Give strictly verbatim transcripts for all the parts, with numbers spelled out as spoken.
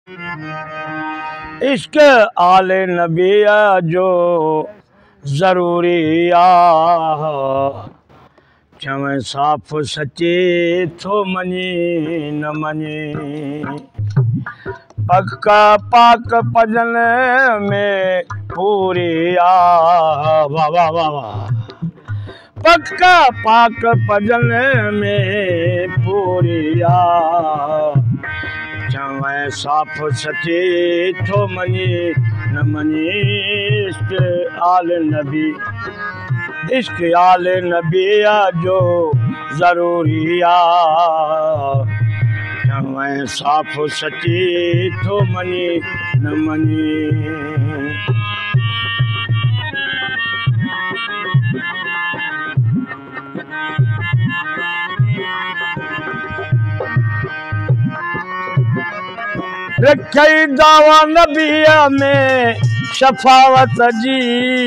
इश्क आले नबी जो ज़रूरी आ चवें साफ़ सच्चे थो मञी न मञी पक्का पाक पजन में पूरी आ वाह वाह वाह वाह पक्का पाक पजन में पूरी आ चवें साफ़ सच्चे थो मञी न मञी इश्क आले नबी इश्क आले नबी जो ज़रूरी आ चवें साफ़ सच्ची थो मञी न मञी रखई दावा नबीअ में शफावत जी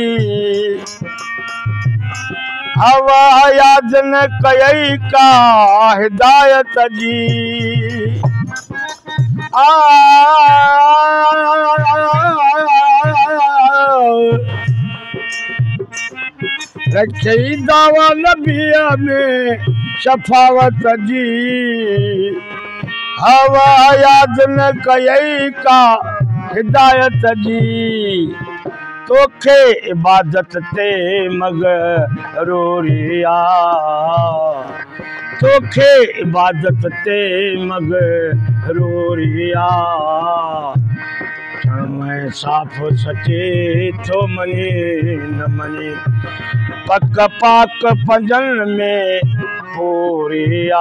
हवा याद न कई का हिदायत जी आ रखई दावा नबीअ में शफावत जी हवा याद न कई का हिदायत जी तोखे इबादत ते मगरूरी आ तोखे इबादत ते मगरूरी आ चवें साफ़ सच्चे थो मञी न मञी पक पाक पंजन में पूरी आ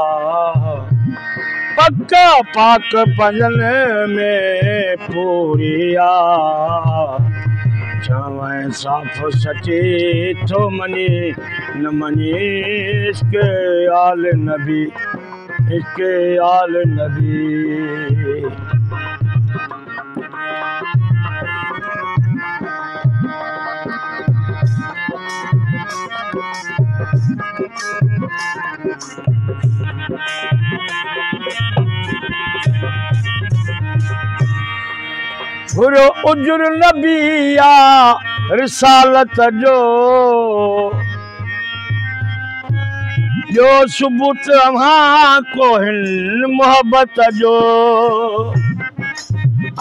पक्का पाक पंजन में पूरी आ चवें साफ़ सच्चे थो मञी न मञी इश्क आले नबी इश्क आले नबी गुरु उजुर नबी आ रिसालत जो जो सबूत अम्हा को हिन मोहब्बत जो आ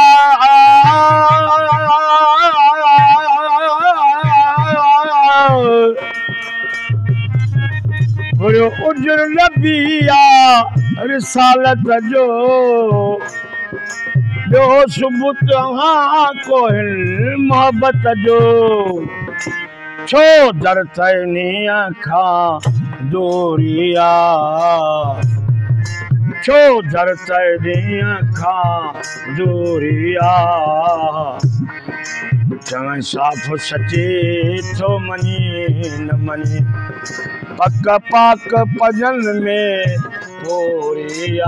गुरु उजुर नबी आ रिसालत जो जो सबूत हाँ को मोहब्बत जो छो दर तैनिया खा दूरिया छो दर तैनिया खा दूरिया चवें साफ़ सच्चे थो मञी न मञी पक पाक पजन में पूरी आ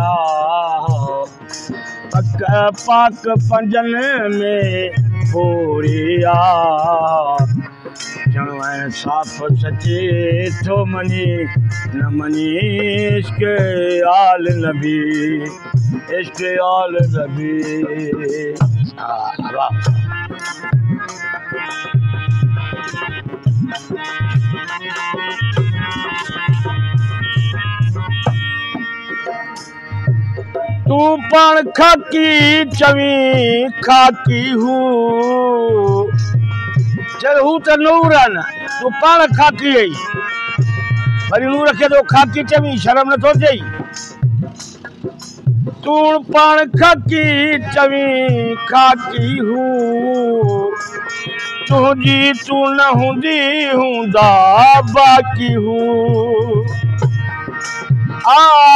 पक पाक पंजन में पूरी आ चवें साफ़ सच्चे थो मञी न मञी इश्क आले नबी इश्क आले नबी तू पण खाकी चवी खाकी हूँ चल हूँ तो नूर है न तू पण खाकी है वरी नूर रखे तो खाकी चवी शर्म न थो चई तू पण खाकी चवी खाकी हूँ तुझी तू न हूंदी हूंदा बाकी हूँ आ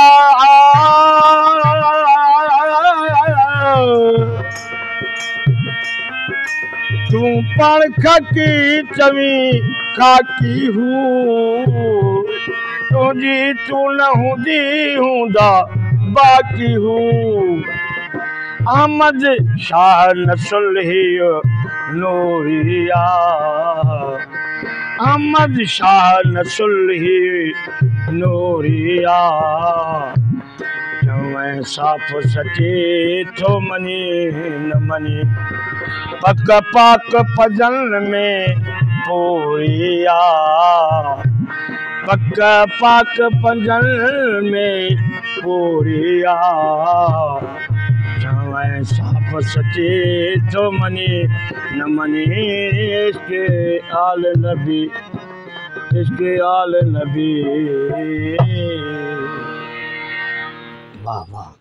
तू पण खाकी चवी खाकी हूँ तुझी तू न हूंदी हूंदा बाकी हूँ अहमद शाह नस्ल ही नूरिया अहमद शाह नस्ल ही नूरिया चवैं साफ़ सचे थो मनी न मनी पक पाक पजन में पूरिया पक पाक पजन में पूरिया चवैं साफ़ सचे थो मनी न मनी इश्क आल नबी इश्क आल नबी वाह वाह।